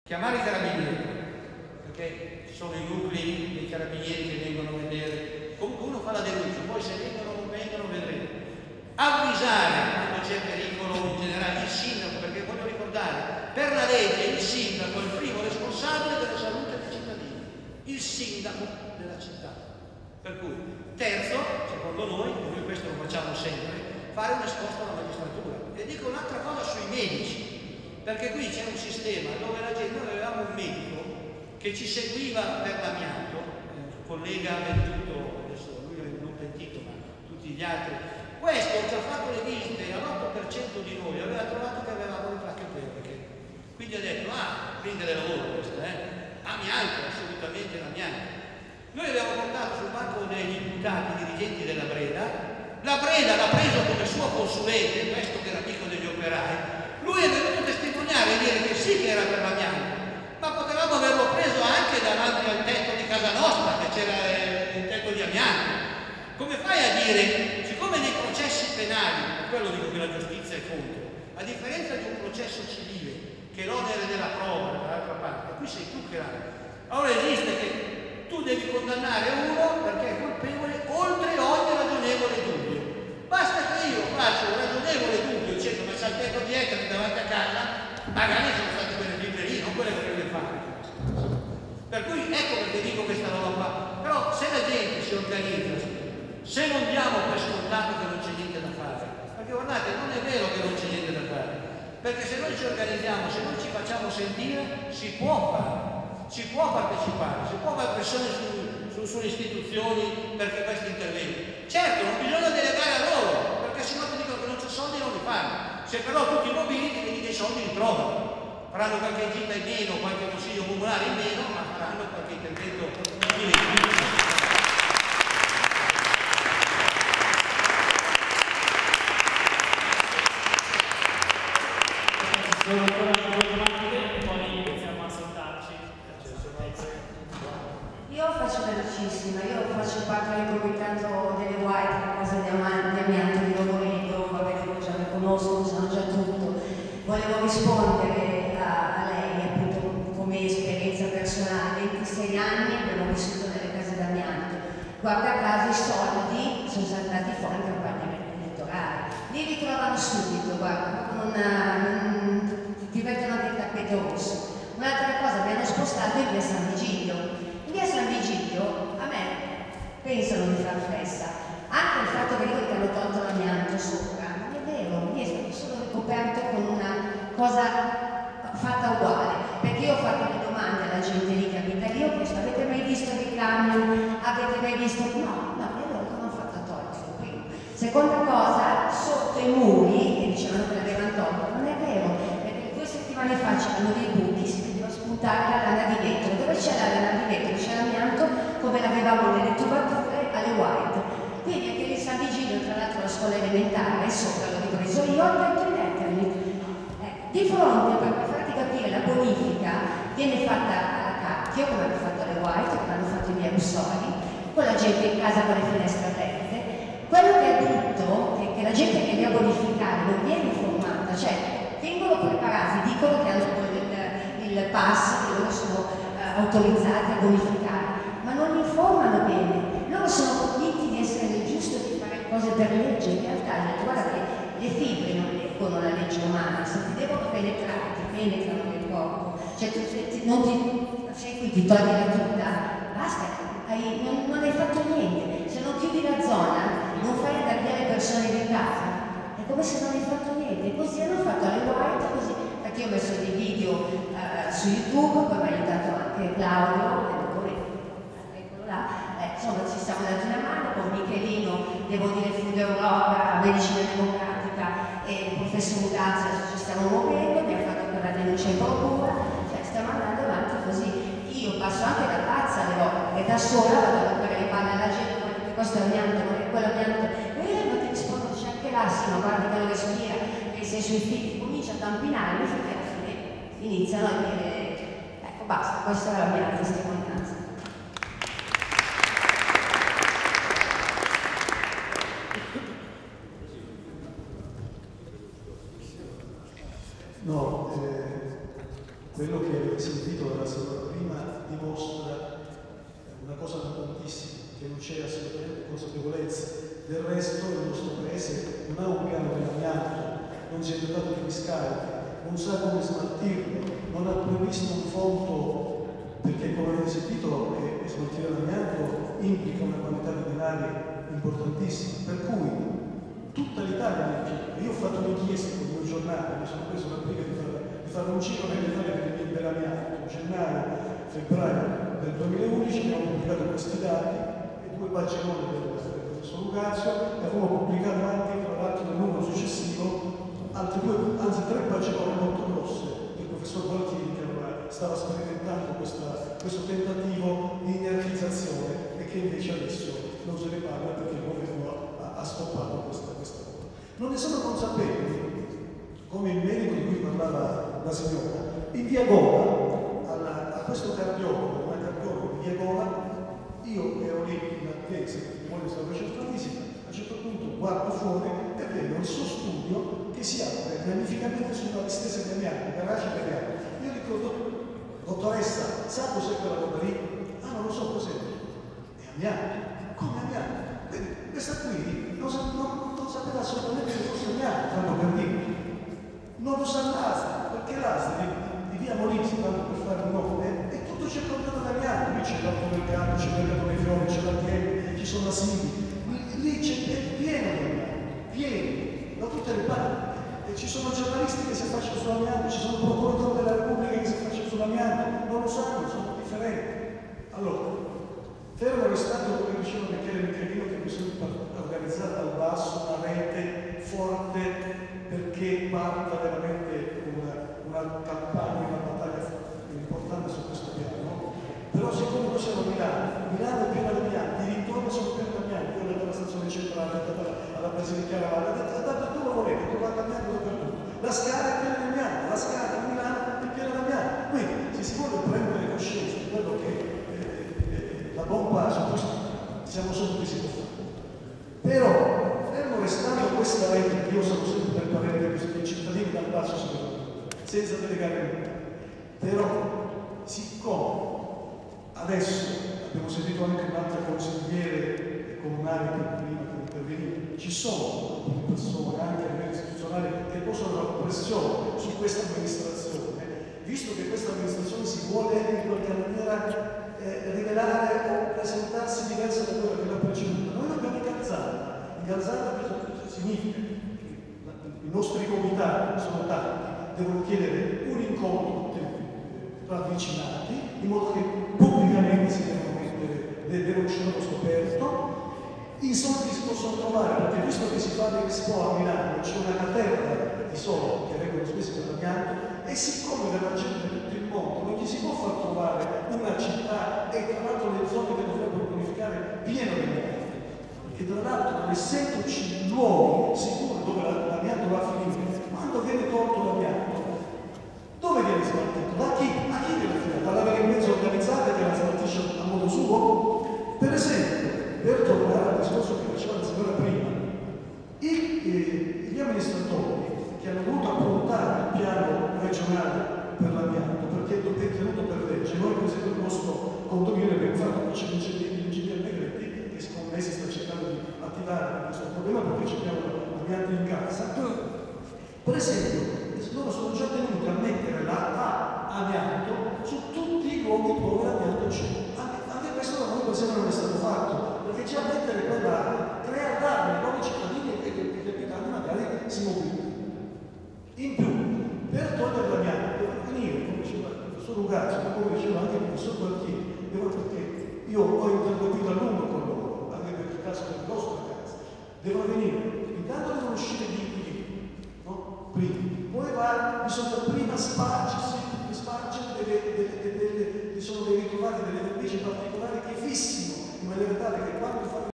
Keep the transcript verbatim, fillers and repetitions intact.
chiamare i carabinieri, perché ci sono i nuclei dei carabinieri che vengono a vedere, comunque uno fa la denuncia, poi se vengono o non vengono vedremo. Avvisare quando c'è pericolo in generale il sindaco, perché voglio ricordare, per la legge il sindaco è il primo responsabile della salute dei cittadini, il sindaco della città. Per cui, terzo, secondo noi, e noi questo lo facciamo sempre, fare un esposto alla magistratura. E dico un'altra cosa sui medici, perché qui c'è un sistema dove la gente, noi avevamo un medico che ci seguiva per l'amianto, un collega venduto, adesso lui è non pentito, ma tutti gli altri. Questo ci ha fatto le visite all'otto per cento di noi, aveva trovato che avevamo le placche perché. Quindi ha detto, ah, quindi del lavoro questo, eh? Amianto, assolutamente l'amianto. Noi abbiamo portato sul banco degli imputati dirigenti della Breda, la Breda l'ha preso come suo consulente, questo che era amico degli operai, lui è venuto a testimoniare e dire che sì che era per l'amianto, ma potevamo averlo preso anche davanti al tetto di casa nostra, che c'era il tetto di amianto. Come fai a dire, siccome nei processi penali, per quello dico che la giustizia è contro, a differenza di un processo civile, che l'onere della prova dall'altra parte, qui sei tu che l'hai. Allora esiste che tu devi condannare uno perché è colpevole oltre ogni ragionevole dubbio. Basta che io faccio un ragionevole dubbio dicendo ma c'è il tetto di Ettari davanti a casa, magari sono state quelle fibre lì, non quelle che deve fare. Per cui ecco perché dico questa roba qua. Però se la gente si organizza, se non diamo per scontato che non c'è niente da fare, perché guardate, non è vero che non c'è niente da fare, perché se noi ci organizziamo, se noi ci facciamo sentire, si può fare. Si può partecipare, si può fare pressione su, su, sulle istituzioni perché questi intervengano. Certo, non bisogna delegare a loro, perché sennò ti dicono che non c'è soldi e non li fanno. Se però tutti i mobiliti, vedi che i soldi li trovano. Faranno qualche gita in meno, qualche consiglio comunale in meno, ma faranno qualche intervento in più. Io faccio velocissima, io faccio parte del comitato delle White, la casa di amianto di Rogoredo, vabbè, già mi conosco, sanno già tutto. Volevo rispondere a, a lei, appunto, come esperienza personale. ventisei anni abbiamo vissuto nelle case d'amianto. Guarda caso i soldi sono saltati fuori in campagna elettorale. Li ritrovano subito, guarda, non, non ti mettono anche il tappeto rosso. Un'altra cosa, mi hanno spostato in via San Vigilio. In via San Vigilio, a me, pensano di far festa. Anche il fatto che dicono che hanno tolto l'amianto sopra, non è vero, lì è stato solo ricoperto con una cosa fatta uguale. Perché io ho fatto le domande alla gente lì che abita lì, ho chiesto, avete mai visto dei camion? Avete mai visto? No, no, e loro come hanno fatto a toglierlo prima. Seconda cosa, sotto i muri, che dicevano che l'avevano tolto, non è vero, perché due settimane fa c'erano dei buchi, si poteva spuntare la lana di vetro. Dove c'è la lana di vetro? C'è l'amianto come l'avevamo nelle tubature alle White. Quindi anche lì San Vigilio, tra l'altro la scuola elementare, sopra l'ho ripreso io, ho detto i letterli. Eh, di fronte, per farti capire, la bonifica viene fatta alla Cacchio, come hanno fatto le White, come hanno fatto i miei Russoli, con la gente in casa con le finestre aperte. Quello che è brutto è che la gente che viene a bonificare non viene informata, cioè vengono preparati, dicono che hanno il, il pass, che loro sono uh, autorizzati a bonificare, ma non informano bene. Loro sono convinti di essere nel giusto di fare cose per legge, in realtà guarda che le fibre non leggono la legge umana, se ti devono penetrare, ti penetrano nel corpo, cioè tu ti, non ti, sei qui, ti togli la tuta, basta, hai, non, non hai fatto niente, se non chiudi la zona, non fai andare via le persone di casa, è come se non hai fatto niente, così hanno fatto le White, così, perché io ho messo dei video uh, su YouTube, poi mi ha aiutato anche Claudio, eccolo là, eh, insomma ci stiamo dando una mano, con Michelino, devo dire Food Europa, Medicina Democratica e il professor Ugazza ci stiamo muovendo, mi ha fatto per la denuncia in procura, cioè stiamo andando avanti così. Io passo anche da pazza alle volte, perché da sola vado a rompere le palle alla gente, perché questo è amianto, perché quello è amianto, e non ti rispondo, c'è anche là, sì, ma guarda che lo respira, che sei sui figli, comincia a tampinare, e alla fine iniziano a dire, ecco basta, questa è la mia testimonianza. No, eh, quello che si sentito dalla signora prima dimostra una cosa importantissima, che non c'è assolutamente consapevolezza. Del resto il nostro paese non ha un piano dell'amianto, non si è dotato di discariche, non sa come smaltirlo, non ha previsto un fondo, perché come avete sentito eh, smaltire l'amianto implica una quantità di denari importantissima, per cui tutta l'Italia, io ho fatto un'inchiesta con il mio giornale, mi sono preso la briga di fare, di fare un giro nell'Italia dell'amianto, gennaio, febbraio del duemilaundici abbiamo pubblicato questi dati e due pagine del professor Lugazio e abbiamo pubblicato anche, tra l'altro nel numero successivo, altre due, anzi tre pagine molto grosse del professor Gualtieri che allora stava sperimentando questa, questo tentativo di inertizzazione e che invece adesso non se ne parla perché il governo ha, ha stoppato questa, questa cosa. Non ne sono consapevoli, come il medico di cui parlava la signora, in via Gola, alla, a questo cardiologo, una cardiologa di via Gola, io ero lì in attesa, poi stavo facendo una visita, a un certo punto guardo fuori e vedo il suo studio che si apre magnificamente sulla distesa di amianto, garage di amianto. Io dico, dottoressa, sa cos'è quella roba lì? Ah, non lo so cos'è. È amianto. Come amianto? Quindi questa qui non, non, non sapeva assolutamente che fosse amianto, tanto per dire. Non lo sa l'A S L, perché l'A S L di, di via Molise, tanto per fare un nome, è tutto circondato da amianto. Lì c'è l'automercato, c'è il mercato dei fiori, c'è la Tieni, ci sono asili. Lì c'è pieno di amianto, pieno, da tutte le parti. E ci sono giornalisti che si affacciano sull'amianto, ci sono procuratori della Repubblica che si affacciano sull'amianto, non lo sanno, sono differenti. Allora, fermo restato come diceva Michele Michelino che bisogna organizzare dal basso una rete forte perché parta veramente una, una campagna, una battaglia importante su questo piano. Però siccome noi siamo a Milano, Milano è piena di amianti, i dintorni sono pieni di amianti, quella della stazione centrale, alla Basilica Ravana, dappertutto lo volete, trovate amianto dappertutto. La Scala è piena di amianto, la Scala di Milano è piena di amianto. Quindi se si vuole prendere coscienza di quello che eh, eh, la bomba su questo, siamo solo che si può fare. Però, fermo restando questa rete, io sono sempre per parere che i cittadini dal basso si devono, senza delegare nulla. Però, siccome adesso abbiamo sentito anche un altro consigliere comunale per prima per intervenire, ci sono alcune persone anche a livello istituzionale che possono fare pressione su questa amministrazione, visto che questa amministrazione si vuole in qualche maniera eh, rivelare o presentarsi diversa da quella che l'ha preceduta. Noi dobbiamo incalzare, incalzare cosa significa? I nostri comitati sono tanti, devono chiedere un incontro ravvicinati, in modo che pubblicamente si devono mettere, devono uscire allo scoperto. I soldi si possono trovare, perché visto che si fa l'Expo a Milano, c'è una caterva di soldi che vengono spesi per l'amianto, e siccome della gente di tutto il mondo non gli si può far trovare una città e tra l'altro le zone che dovrebbero bonificare pieno di amianto, che tra l'altro essendoci luoghi sicuri dove l'amianto va a finire, quando viene tolto l'amianto, dove viene smaltito? Da chi? A chi viene affidato? Alla mezzo organizzata che la smaltisce a modo suo? Per esempio, per tornare al discorso che faceva la signora prima, i, eh, gli amministratori che hanno voluto approntare il piano regionale per l'amianto, perché è tenuto per legge, noi per esempio il nostro condominio abbiamo fatto che c'è l'ingegnere Negretti, che secondo me si sta cercando di attivare questo problema perché abbiamo l'amianto in casa. Per esempio, loro sono già tenuti a mettere la A amianto su tutti i luoghi dove l'amianto c'è. Anche, anche questo da noi sembra non è stato fatto, perché già mettere quella crea danni ai nuovi cittadini e gli abitanti magari si mobilitano. In più, per togliere l'amianto devono venire, come diceva il professor Lugazio, come diceva anche il professor Gualtieri, perché io ho interloquito a lungo con loro, anche per il caso del nostro caso, devono venire, intanto devono uscire di qui, no? Prima. Poi va, bisogna prima spargersi, spargere delle, delle, delle, delle, sono dei ritrovati delle vernici particolari che fissino in maniera tale che quando fa